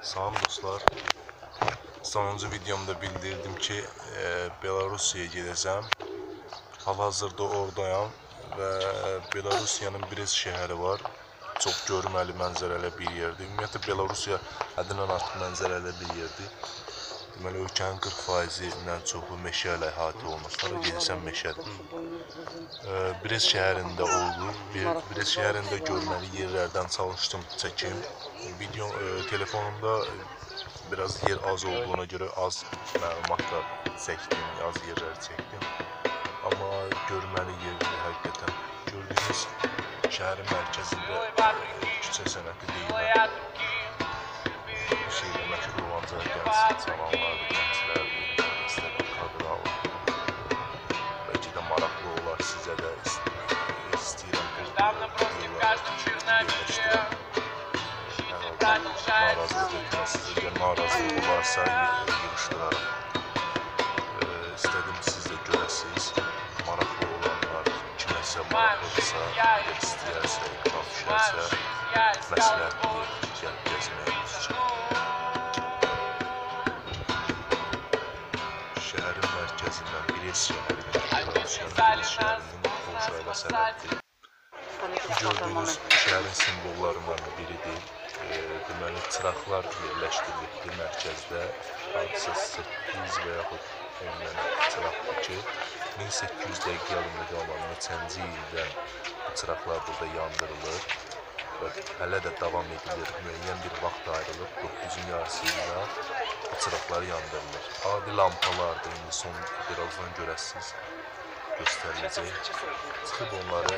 Salam dostlar. Sonuncu videomda bildirdim ki Belarusiyaya gedəcəm. Hal-hazırda oradayam və Belarusiyanın Brest şəhəri var. Çox görməli, mənzərəli bir yerdir. Ümumiyyətlə Belarusiya həddindən artıq mənzərəli bir yerdir. Deməli ölkənin 40%-dən çoxu meşə ilə əhatə olunur. Sonra gedəsən meşədir. Brest şəhərində olduq. Brest şəhərində görməli yerlərdən çalışdım çəkim. Telefonumda biraz yer az olduğuna görə az məlumatlar çəkdim, az yerlər çəkdim. Amma görməli yerdir həqiqətən. Gördüyünüz şəhərin mərkəzində küçə sənəti deyilən şeylə məşğul olan gənclər, cavanlardır, gənclərdir, istədim kadr alın. Bəlkə də maraqlı olar, sizə də istəyirəm bu yerləri yerləşdirəm. Narazılıq etməsiz, əgər narazılıq varsa yığışdırarım. İstədim siz də görəsiniz, maraqlı olanlar, kiməsə maraqlıdırsa, istəyərsə, iqram düşərsə, məsləhətdir, gəlib gəzməyimiz üçün. Şəhərin mərkəzindən Brest şəhərinin, Belarusiyanın Brest şəhərinin Polşa ilə sərhəddir. Gördüyünüz şəhərin simvollarından biridir. Deməli, çıraqlar yerləşdirilibdir mərkəzdə. Hadisə 8 və yaxud çıraqdır ki, 1800 dəqiqə yadımda olan neçənci ildən bu çıraqlar burada yandırılır və hələ də davam edilir. Müəyyən bir vaxt ayrılıb 9-cun yarısı ilə bu çıraqlar yandırılır. Adi lampalardır, indi son birazdan görəsiniz, göstəriləcək. Çıxıb onları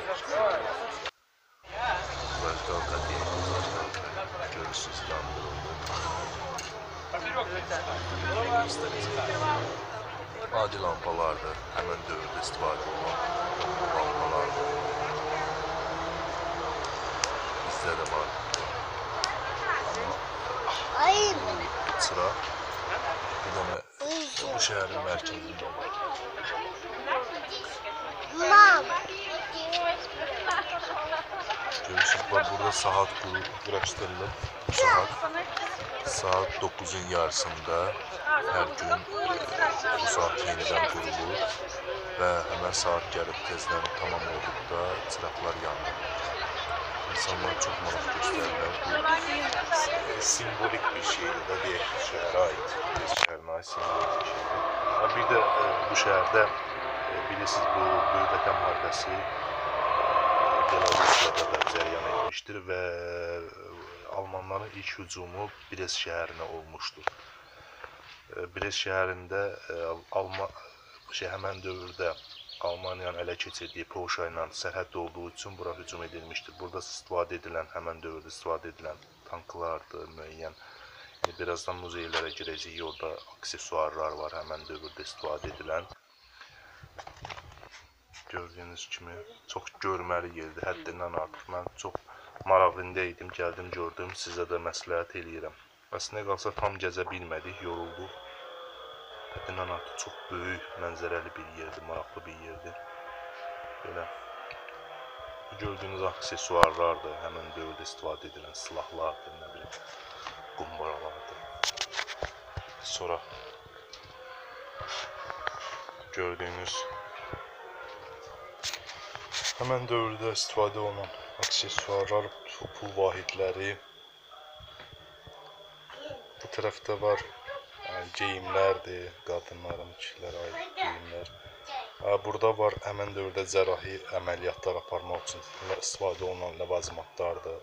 görürsünüz, yandırıldı. Adi lampalardır, həmən dövrdə istifadə olunan lampalardır. Bizdə də var. Çıraq bir dənə bu şəhərin mərkəzində var. Görürsünüz, burada saat quraşdırılıb. Saat 9-un yarısında hər gün bu saat yenidən qurulur və həmən saat gəlib tezdən tamam olduqda çıraqlar yanır. İnsanlar çox maraq göstərirlər. Bu simvolik bir şeydir də, deyək, şəhərə aid, şəhərinə aid simvolik bir şeydir. Bir də bu şəhərdə bilirsiniz, bu Böyük Vətən müharibəsi Belarusiyada da cərəyan etmişdir və Almanların ilk hücumu Brest şəhərinə olmuşdur. Brest şəhərində həmən dövrdə Almaniyanın ələ keçirdiyi Polşa ilə sərhəd olduğu üçün bura hücum edilmişdir. Burada istifadə edilən, həmən dövrdə istifadə edilən tanklardır, müəyyən. Birazdan muzeylərə girəcəyik, orada aksesuarlar var, həmən dövrdə istifadə edilən. Gördüyünüz kimi çox görməli yerdir, həddindən artıq. Mən çox marağında idim, gəldim, gördüm, sizə də məsləhət eləyirəm. Əslində qalsa tam gəzə bilmədik, yorulduq. Həddindən artıq çox böyük, mənzərəli bir yerdir, maraqlı bir yerdir. Belə. Bu gördüyünüz aksesuarlardır, həmən dövrdə istifadə edilən silahlardır, nə bilim, qumbaralardır. Sonra gördüyünüz həmən dövrdə istifadə olunan aksesuarlar, pul vahidləri. Bu tərəfdə var geyimlərdir, qadınların, kişilərə aid geyimlər. Burada var həmən dövrdə cərrahi əməliyyatlar aparmaq üçün istifadə olunan ləvazimatlardır.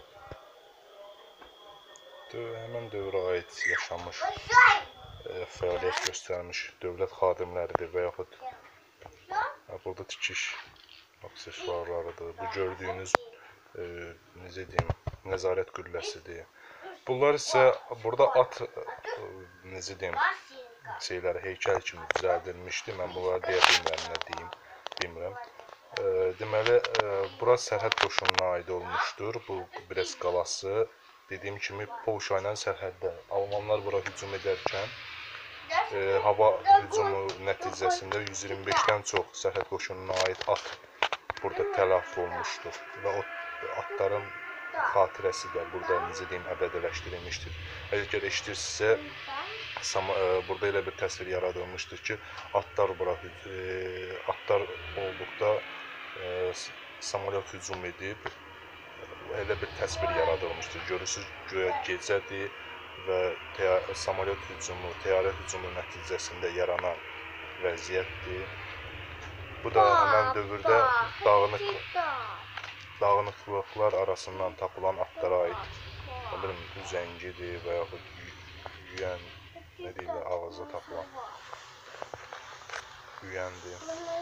Həmən dövrə aid yaşamış, fəaliyyət göstərmiş dövlət xadimləridir və yaxud burada tikiş aksesuarlarıdır. Bu gördüyünüz, necə deyim, nəzarət qülləsidir. Bunlar isə burada at, necə deyim, heykəl kimi düzəldilmişdir. Mən bunları deyə bilmirəm, nə deyim, bilmirəm. Deməli, bura sərhəd qoşununa aid olmuşdur. Bu Brest qalası, dediyim kimi, Polşa ilə sərhəddə. Almanlar bura hücum edərkən, hava hücumu nəticəsində 125-dən çox sərhəd qoşununa aid at burada tələf olmuşdur və o atların xatirəsi də burada necə deyim əbədiləşdirilmişdir. Əgər eşidirsinizsə, burada elə bir təsvir yaradılmışdır ki, atlar olduqda samolyot hücum edib, elə bir təsvir yaradılmışdır. Görürsünüz, göyə gecədir və təyyarə hücumu nəticəsində yaranan vəziyyətdir. Bu da həmən dövrdə dağınıqlıqlar arasından tapılan atlara aid üzəngidir və yaxud yüyən, nə deyirlər, ağızda tapılan yüyəndir.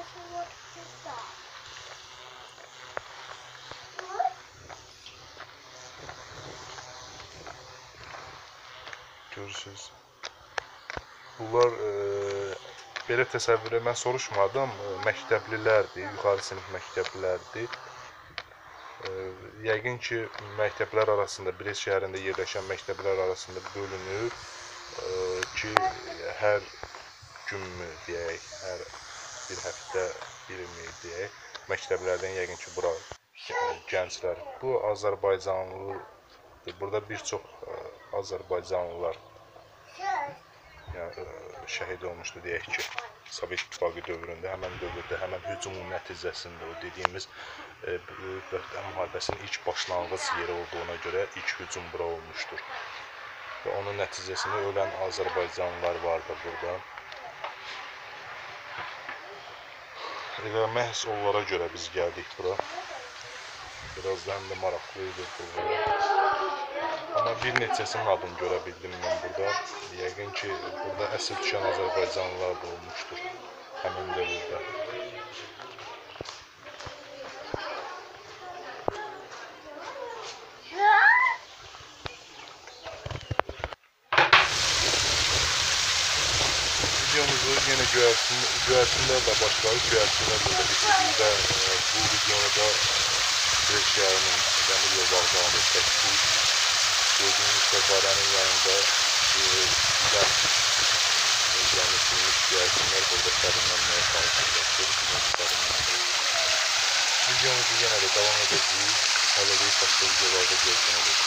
Görürsünüz. Bunlar belə təsəvvürü mən soruşmadım, məktəblilərdir, yuxarı sinif məktəblilərdir. Yəqin ki, məktəblər arasında, Brest şəhərində yerləşən məktəblər arasında bölünür ki, hər günmü deyək, hər bir həftə birimi deyək, məktəblərdən yəqin ki, bura gənclər. Bu Azərbaycanlıdır. Burada bir çox Azərbaycanlılar şəhid olmuşdu, deyək ki, Sovet İttifaqı dövründə, həmən dövrdə, həmən hücumun nəticəsində o dediyimiz Böyük Vətən müharibəsinin ilk başlanğıc yeri olduğuna görə ilk hücum bura olmuşdur. Və onun nəticəsində ölən Azərbaycanlılar vardı burada. Və məhz onlara görə biz gəldik bura. Birazdan da maraqlıydı burada. Amma bir neçəsinin adını görə bildim mən burada. Yəqin ki, burada əsir düşən Azərbaycanlılar da olmuşdur həmin dövrdə. Videomuzu yenə göyərçinlərlə başlayıb, göyərçinlərlə də bitirdik və bu videonu da Brest şəhərinin dəmir yol vağzalında çəkdik. Gördüyünüz fəvvarənin yanında yerləşdirilmiş göyərçinlər burada sərinlənməyə çalışırlar. Videomuzu yenə də davam edəcəyik. Hələlik başqa videolarda görüşənə qədər.